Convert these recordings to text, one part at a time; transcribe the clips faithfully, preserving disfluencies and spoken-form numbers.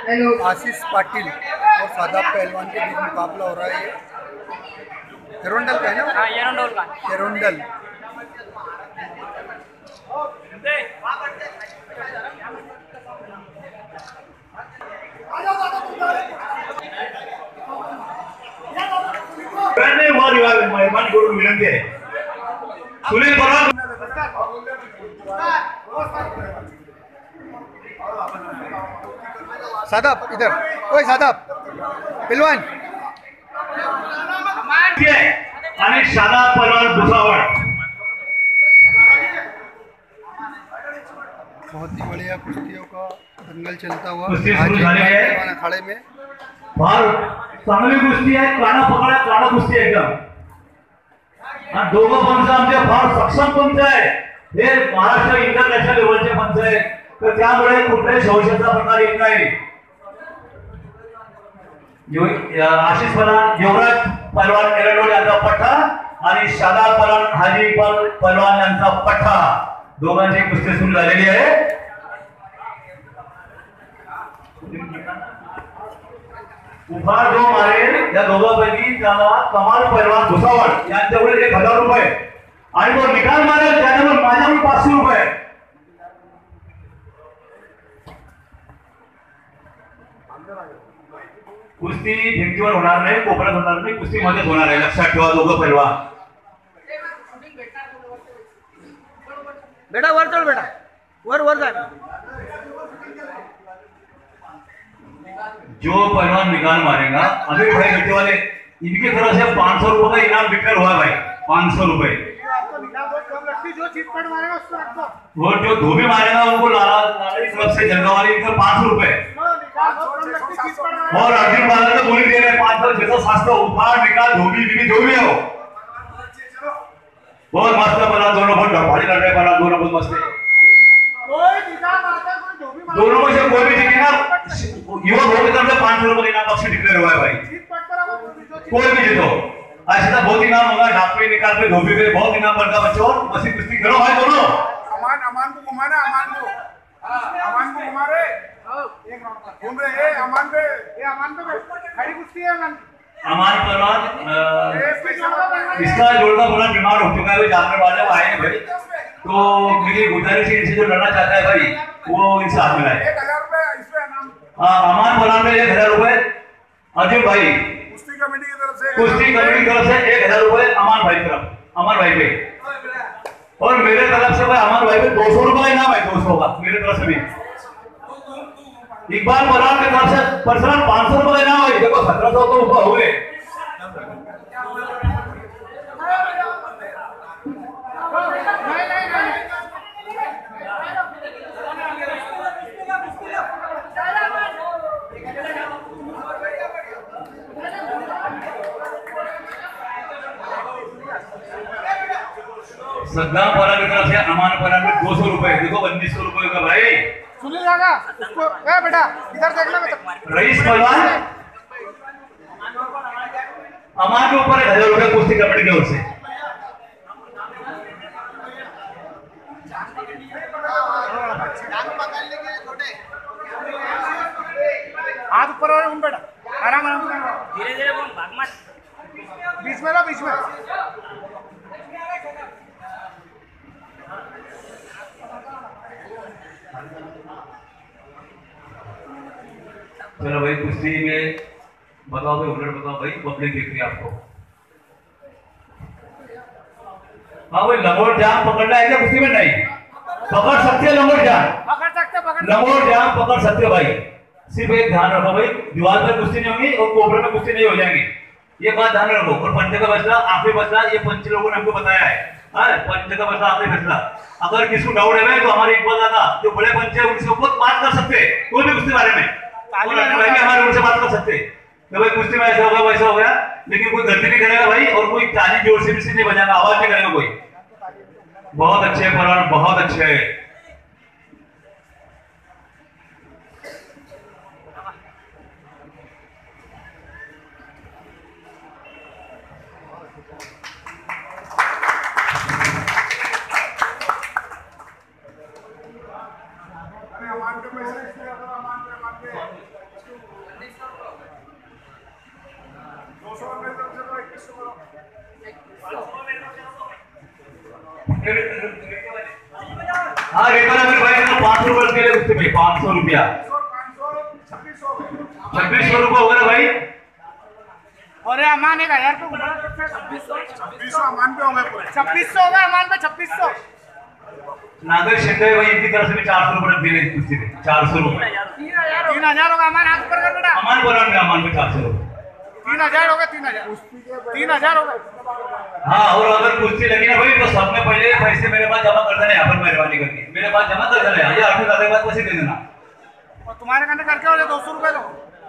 आशीष पाटिल और सादाब पहलवान के बीच मुकाबला हो रहा है। ये एरोंडल का है ना? हाँ, एरोंडल का एरोंडल। मेहरबानी करून विनंती आहे सुनील पवार सादाब इधर, ओए सादाब पहलवान आणि सादाब पहलवान भुसावळ। बहुत ही बढ़िया कुश्तियों का दंगल चलता हुआ कुश्ती शुरू झाली आहे। अखाड़े में फार चांगली कुस्ती आहे, काना पकडा काना कुस्ती एकदम आणि दोघं पंच आमचे फार सक्षम पंच आहे। हे महाराष्ट्र इंटरनॅशनल लेवलचे पंच आहे, तर त्यामुळे कुठल्याही संशयाचा प्रकार येत नाही। आशिष पहलवान युवराज पहलवान एरंडोल यांचा पठ्ठा आणि सादाब पहलवान हाजी पहलवान यांचा पठ्ठा दोघांची कुस्ती सुरू झालेली आहे। उभार जो मारेल या दोघांपैकी त्याला कमाल पहलवान भुसावळ यांच्याकडे एक हजार रुपये आणि तो निकाल मारेल त्याच्यावर माझ्याकडून पाचशे रुपये। कुस्ती भिंतीवर होणार नाही, कोपऱ्यात होणार नाही, कुस्ती मध्येच होणार आहे, लक्षात ठेवा दोघं पहलवान। बेटा वर चल, बेटा वर वर जा। जो पहलवान निकाल मारेगा अभी भाई बेटे वाले इनकी तरफ से पाँच सौ रुपए का इनाम डिक्लेयर हुआ भाई, पाँच सौ रुपए। जो चिटपट मारेगा उसको रखो। वो जो धोबी मारेगा उनको लाला लाला की तरफ से जलगा वाली इनका पाँच सौ रुपए और अर्जुन बाला को बोली दे रहे पाँच सौ छह सौ सात सौ उफाड़ निकाल धोबी बीबी जो भी हो। बहुत मस्त बना दोनों, बहुत ढपाली लड़ रहे बना दोनों, बहुत मस्त है दोनों में से कोई भी जीतेगा युवा भोग की तरफ से पाँच सौ रुपए का इनाम बख्शी डिक्लेयर हुआ है भाई। कोई भी जीतो ऐसा तो बहुत इनाम होगा, ढापी निकाल पे धोबी पे बहुत इनाम बनता बच्चों। बसी कुश्ती करो भाई दोनों। अमान अमान को घुमाना, अमान को अमान को घुमा रहे एक राउंड घूम रहे हैं अमान पे, ये अमान पे खड़ी कुश्ती है। अमान अमान पहलवान इसका जोड़का बोला बीमार हो चुका है, वो जानने वाले आए हैं भाई, तो मेरी गुजारिश है इनसे जो लड़ना चाहता है भाई वो इनसे हाथ मिलाए। एक हजार रुपए इसमें इनाम। हाँ अमान पहलवान में एक हजार रुपए, अर्जुन भाई कुश्ती कमेटी की तरफ से कुश्ती कमेटी की तरफ से एक हजार रुपए अमान भाई तरफ, अमान भाई पे, और मेरे तरफ से भाई अमान भाई पे दो सौ रुपए का इनाम है, दो सौ का मेरे तरफ से भी। इकबाल पहलवान की तरफ से पर्सनल पाँच सौ रुपए का इनाम है, देखो सत्रह सौ तो ऊपर हो गए। सद्दाम पहलवान की तरफ से अमान पहलवान में दो सौ रुपए, देखो उन्नीस सौ रुपए का भाई। सुनील जागा उसको ए बेटा इधर देखना बेटा। रईस पहलवान अमान के ऊपर एक हजार रुपए कुश्ती कमेटी की ओर से। हाथ ऊपर और उन बेटा आराम आराम धीरे धीरे बोल, भाग मत। बीच में लो, बीच में। चलो भाई कुश्ती में बताओ भाई, उलट बताओ भाई, पब्लिक देख रही है आपको। हाँ भाई लंगोट जाम पकड़ना है क्या कुश्ती में? नहीं पकड़ सकते हैं लंगोट जाम, पकड़ सकते पकड़ लंगोट जाम पकड़ सकते हो भाई। सिर्फ एक ध्यान रखो भाई, दीवार पर कुश्ती नहीं होगी और कोबरे में कुश्ती नहीं हो जाएंगी, ये बात ध्यान रखो। और पंचे का फैसला आखिरी फैसला ये पंच लोगों ने हमको बताया है, पंच का फैसला आखिरी फैसला। अगर किसी को डाउट है तो हमारे इकबाल दादा जो बड़े पंच है उनसे खुद बात कर सकते हैं कोई भी कुश्ती बारे में, हमारे उनसे बात कर सकते तो भाई कुश्ती में ऐसा होगा वैसा हो गया, लेकिन कोई गलती नहीं करेगा भाई और कोई ताली जोर से भी नहीं बजाएगा, आवाज नहीं करेगा कोई। बहुत अच्छे पहलवान, बहुत अच्छे। हाँ रेट वाला मेरे भाई को पाँच सौ रुपये के लिए उससे भाई पाँच सौ रुपया छब्बीस सौ छब्बीस सौ रुपये होगा भाई। और ये अमान एक हजार तो छब्बीस सौ अमान पे हो गए पूरे। छब्बीस सौ होगा अमान पे छब्बीस सौ। नागर शिंदे भाई इनकी तरफ से भी चार सौ रुपये दे रहे कुछ दे चार सौ रुपये तीन हजार होगा अमान हाथ पर कर बेटा। अमान बोला मैं अमान पे चार सौ रुपये तीन हजार होगा तीन हजार तीन हजार होगा। हाँ और अगर कुश्ती लगी ना भाई तो सबने पहले पैसे मेरे पास जमा कर देना यहाँ पर मेहरबानी करके मेरे पास जमा कर देना ये आठ हजार के बाद पैसे दे देना और तुम्हारे कहने करके हो दो सौ रुपए लो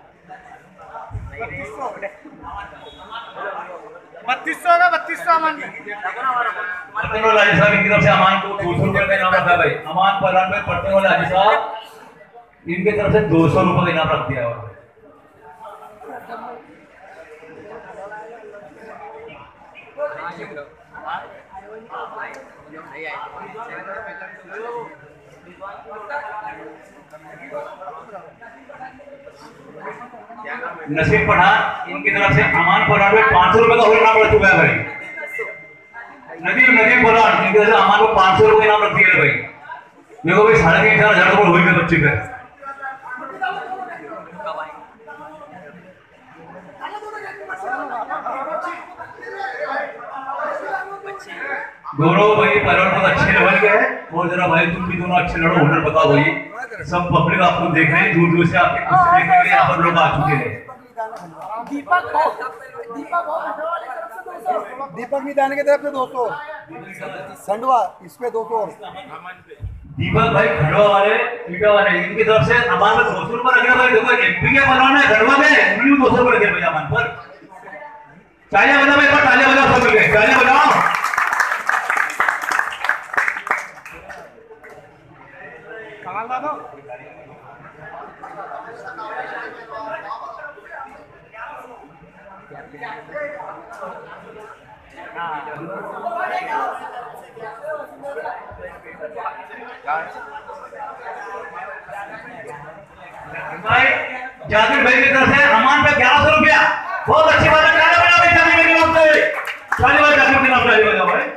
बत्तीस सौ होगा बत्तीस सौ अमान पटने वाले हाजी साहब इनकी तरफ से अमान को दो सौ रुपये का इनाम रखा है भाई। अमान पलान में पटने वाले हाजी साहब इनकी तरफ से दो सौ रुपये का इनाम रख दिया है। नसीब पठान इनकी तरफ से अमान पठान में पांच सौ रुपए का और इनाम रख चुका है भाई। नदीम नदीम पठान इनकी तरफ से अमान को पांच सौ रुपए इनाम रख दिया है भाई। देखो भाई साढ़े तीन चार हजार रुपये हुई है बच्चे पे। दोनों भाई पहलवान बहुत अच्छे लेवल के हैं और जरा भाई तुम भी दोनों अच्छे लड़ो हुनर बताओ भाई। सब पब्लिक आपको देख रहे हैं दूर दूर से आपके कुछ देखने के लिए यहाँ पर लोग आ चुके हैं। दीपक दीपक मिदान की तरफ से दो सौ संडवा इस पे दो सौ दीपक भाई खंडवा वाले पीटा वाले इनकी तरफ से अमान में दो सौ रुपये रखे भाई। देखो एमपी के पहलवान है खंडवा में उन्हीं दो सौ रुपये रखे भाई अमान पर। तालियां बजाओ भाई तालियां बजाओ सब मिलके तालियां बजाओ। कमाल बात हो भाई जाकिर भाई की तरफ से अमान पे ग्यारह सौ रुपया बहुत अच्छी बात है। तालियां बजाओ भाई जाकिर भाई की तरफ से तालियां बजाओ जाकिर की तरफ से तालियां बजाओ भाई।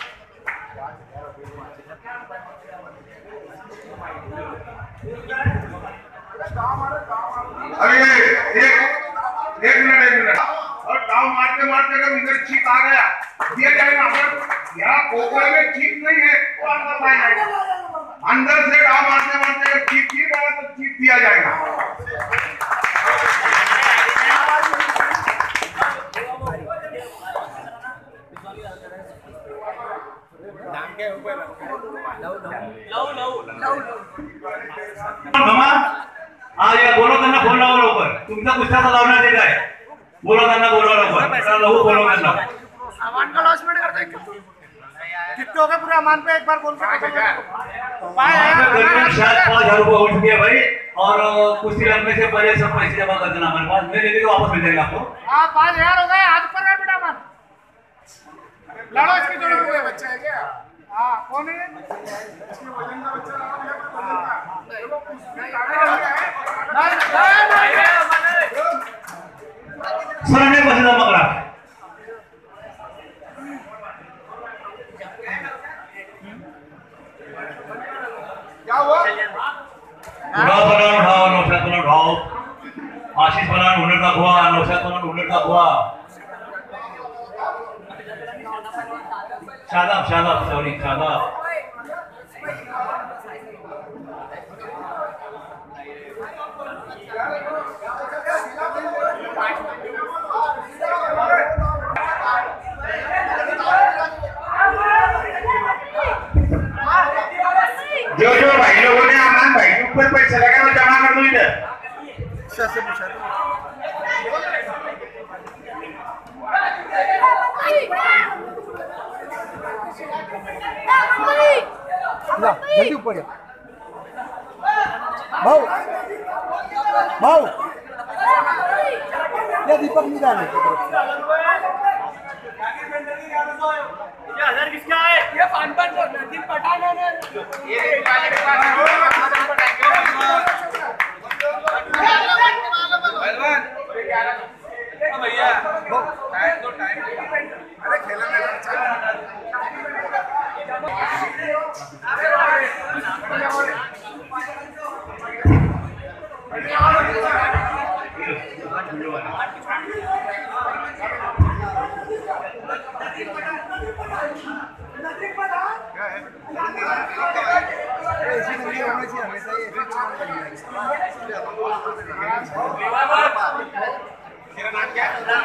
अरे एक एक मिनट एक मिनट और दाव मारते मारते अगर इधर चीक आ गया दिया जाएगा। अगर यहाँ कोकोए में चीक नहीं है तो अंदर लाया जाएगा। अंदर से दाव मारते मारते अगर चीक नहीं गया तो चीक दिया जाएगा। मामा आज या बोलो करना बोल रहा हो ऊपर तुमचा गुस्सा लावण्यात येत आहे। बोलो करना बोलो ऊपर लहू बोलो करना अमान का लॉसमेंट कर दे कितने हो गए पूरे अमान पे एक बार बोल के करीबन शायद पाँच हजार रुपये हो चुके हैं भाई और कुश्ती लगने से पहले सब पैसे जमा कर देना हमारे पास मेरे लिए वापस मिल जाएगा आपको। हाँ पाँच हजार हो गए हाथ पर है बेटा अमान लड़ो इसकी जोड़ी हुए बच्चा है क्या? हाँ कौन है इसके वजन का बच्चा लगा है वजन का। देखो कुश्ती सराने पैसे जमा करा क्या हुआ? उड़ा बना उठाओ नौशाद बना उठाओ आशीष बना हुनर का हुआ नौशाद बना हुनर का हुआ शादाब शादाब सॉरी शादाब जो जो भाई लोगों ने अमान भाई के ऊपर पैसे लगा वो जमा कर दो इधर। से पूछा जा जल्दी ऊपर जा भाऊ भाऊ या दीपक मिदान है ये हजार किसका है ये पान पान को नदीम पठान है ये पहलवान भैया टाइम तो टाइम ऐसी हमेशा ही ऐसे चुनाव लगी है। तेरा नाम क्या है?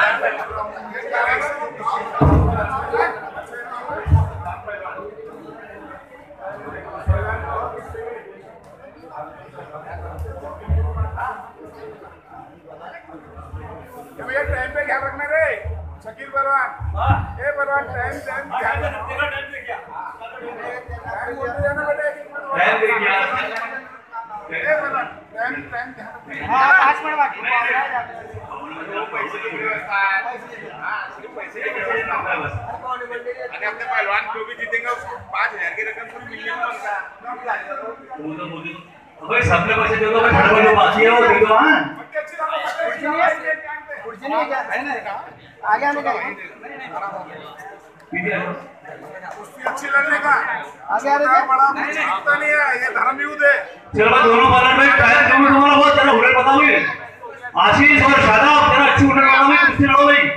भैया टाइम पे ख्याल रखना रे शकील परवान। ए परवान टाइम टाइम ध्यान तेरा टाइम से क्या टाइम बोलते जाना बेटे। टाइम देख लिया ए परवान टाइम टाइम ध्यान। हां पाँच मिनट बाकी पैसे की व्यवस्था है। हां सिर्फ पैसे की व्यवस्था है बस। अरे अपने पहलवान जो भी जीतेंगे उसको पाँच हजार की रकम पूरी मिलने को बनता। वो तो बोले भाई सबने पैसे दे दो भाई भड़वा जो बाकी है वो दे दो। हां कुर्सी नहीं क्या है ना आगे आने का पीछे कुश्ती अच्छी लड़ने का आगे आने का बड़ा मुझे पता नहीं है ये धर्म युद्ध है। चलो भाई दोनों बालर में टाइम कम तुम्हारा बहुत तेरा हुनर पता हुई आशीष और शादाब तेरा अच्छी हुनर पता हुई कुश्ती लड़ो भाई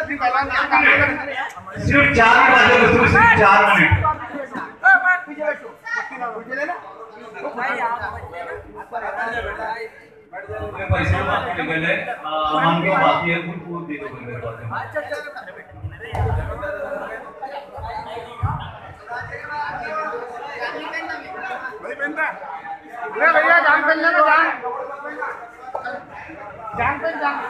सिर्फ चार मिनट बाकी है कुश्ती सिर्फ चार मिनट पीछे बैठो कुर्सी लेना पैसे बाकी निकले हम क्यों बाकी है कुछ वो दे दो मेरे पास। भाई बंदा अरे भैया जान पेन लेना जान जान पेन जान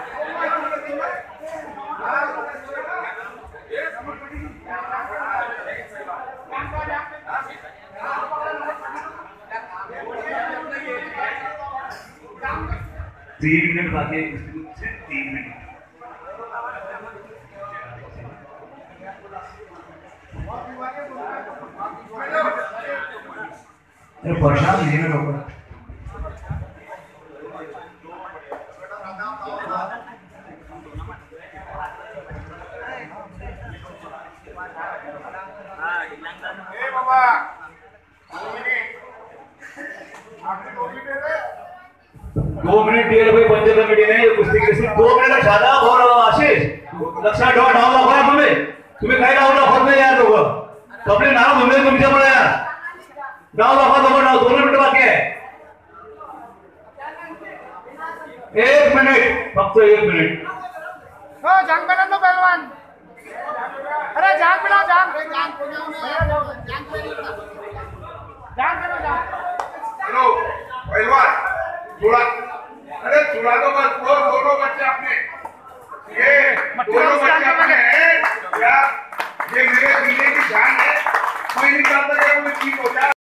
तीन मिनट बाकी है सिर्फ तीन मिनट। परेशान नहीं है लोग ए बाबा आपने दो मिनट दे दे। दो मिनट दे रहे भाई पंच कमेटी ने कुश्ती के सिर्फ दो मिनट शादा और आशीष लक्षा डॉट डाउन लगा तुम्हें तुम्हें काय डाउन लगा में यार लोग कपड़े ना घूमे तुमसे बड़ा यार डाउन लगा दो डाउन दो मिनट बाकी है एक मिनट फक्त एक मिनट। ओ जान पेन लो पहलवान अरे जान पिलाओ जान जान जान पेन जान हेलो पहलवान थोड़ा अरे थोड़ा तो बस वो दोनों बच्चे अपने ये दोनों बच्चे अपने हैं क्या ये मेरे जिले की जान है कोई नहीं चाहता कि वो ठीक हो जाए।